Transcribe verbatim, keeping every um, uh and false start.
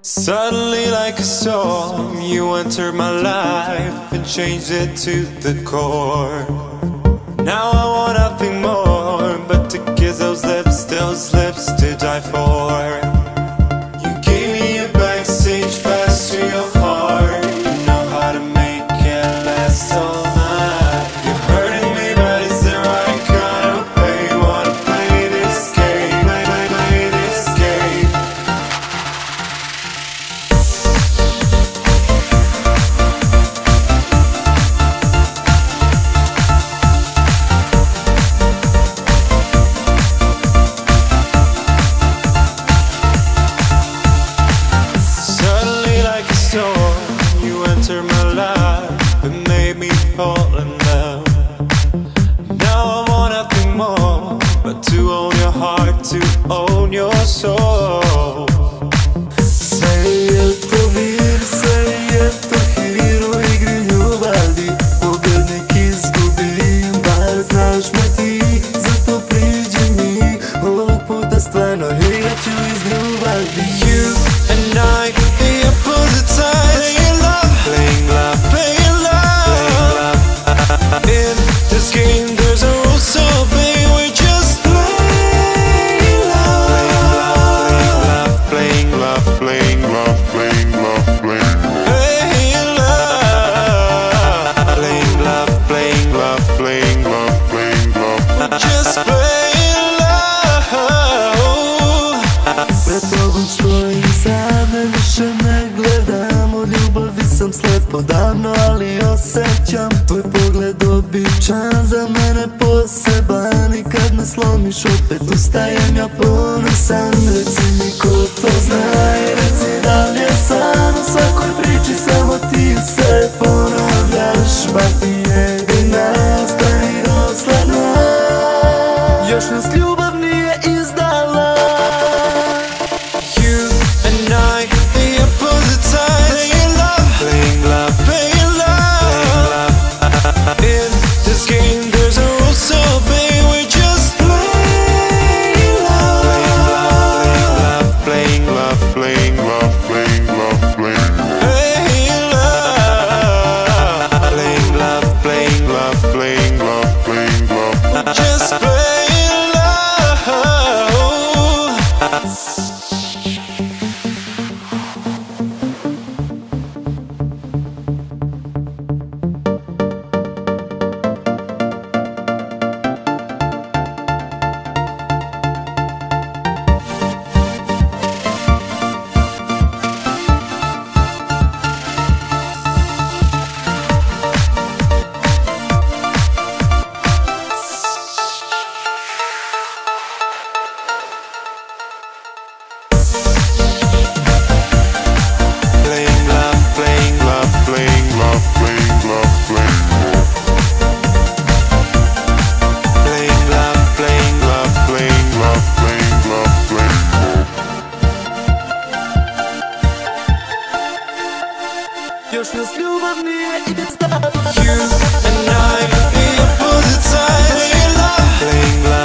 Suddenly like a storm, you entered my life and changed it to the core. Now I want nothing more but to kiss those lips, those lips to die for. You gave me a backstage pass to your heart. You know how to make it last all night. You're hurting me, but it's the right kind of pain. Wanna play this game, play, play, play this game. You entered my life and made me fall in love. Now I want nothing more but to own your heart, to own your soul. Сајето мир, сајето хиро, игри љубави, победник изгубим, бар знаеш ме ти, зато приđи mi, ovog puta stvarno ja ću iz ljubavi. You and I, the opposite sides, playing love, playing love, playing love. In this game there's a rule so big, we just playing love, playing love, playing love, playing love, playing love, playing love, playing love, playing love, playing love, playing love, just playing love. Pred tobom stojim sad, ne više ne gledam, od ljubavi sam slep odavno, ali osjećam tvoj pogled običan, za mene poseban, i kad me slomiš opet ustajem ja ponosan. Reci mi ko to zna i reci da li je san, u svakoj priči samo ti se ponavljaš, bar ti jedina ostani dosledna. Još nas ljubav nije izdala. You and I, the opposite sides, playing love, playing love, playing love. In this game there's a rule so big, we just playing love, playing love, playing love, playing love, playing love, playing love, playing love, playing love, just playing love. Još nas ljubav nije izdala. You and I, the opposite sides, playing love, playing love.